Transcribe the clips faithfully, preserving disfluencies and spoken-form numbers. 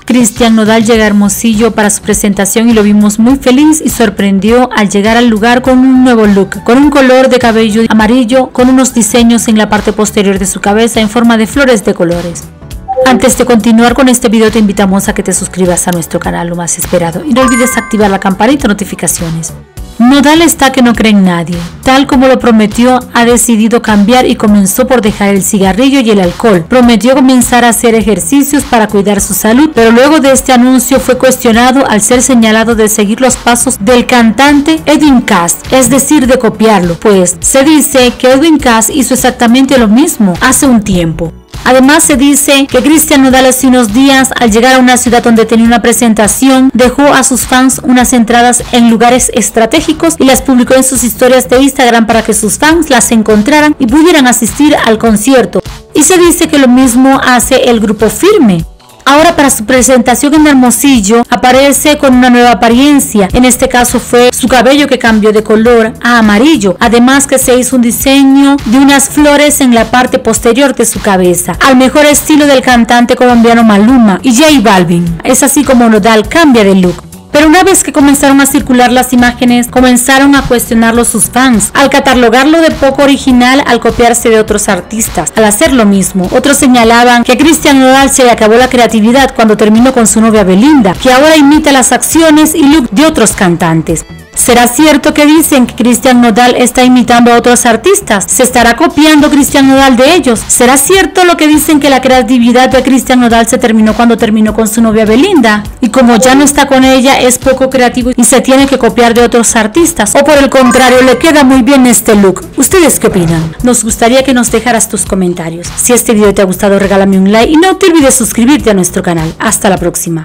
Cristian Nodal llega a Hermosillo para su presentación y lo vimos muy feliz y sorprendió al llegar al lugar con un nuevo look, con un color de cabello amarillo, con unos diseños en la parte posterior de su cabeza en forma de flores de colores. Antes de continuar con este video te invitamos a que te suscribas a nuestro canal Lo Más Esperado y no olvides activar la campanita de notificaciones. Nodal está que no cree en nadie. Tal como lo prometió, ha decidido cambiar y comenzó por dejar el cigarrillo y el alcohol. Prometió comenzar a hacer ejercicios para cuidar su salud, pero luego de este anuncio fue cuestionado al ser señalado de seguir los pasos del cantante Edwin Cass, es decir, de copiarlo, pues se dice que Edwin Cass hizo exactamente lo mismo hace un tiempo. Además se dice que Cristian Nodal hace unos días, al llegar a una ciudad donde tenía una presentación, dejó a sus fans unas entradas en lugares estratégicos y las publicó en sus historias de Instagram para que sus fans las encontraran y pudieran asistir al concierto. Y se dice que lo mismo hace el grupo Firme. Ahora para su presentación en Hermosillo aparece con una nueva apariencia, en este caso fue su cabello que cambió de color a amarillo, además que se hizo un diseño de unas flores en la parte posterior de su cabeza, al mejor estilo del cantante colombiano Maluma y J Balvin. Es así como Nodal cambia de look. Pero una vez que comenzaron a circular las imágenes, comenzaron a cuestionarlo sus fans, al catalogarlo de poco original al copiarse de otros artistas, al hacer lo mismo. Otros señalaban que Cristian Nodal se le acabó la creatividad cuando terminó con su novia Belinda, que ahora imita las acciones y look de otros cantantes. ¿Será cierto que dicen que Cristian Nodal está imitando a otros artistas? ¿Se estará copiando Cristian Nodal de ellos? ¿Será cierto lo que dicen que la creatividad de Cristian Nodal se terminó cuando terminó con su novia Belinda? Y como ya no está con ella, es poco creativo y se tiene que copiar de otros artistas. ¿O por el contrario, le queda muy bien este look? ¿Ustedes qué opinan? Nos gustaría que nos dejaras tus comentarios. Si este video te ha gustado, regálame un like y no te olvides suscribirte a nuestro canal. Hasta la próxima.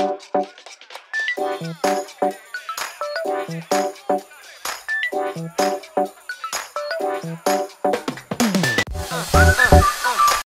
Thank you.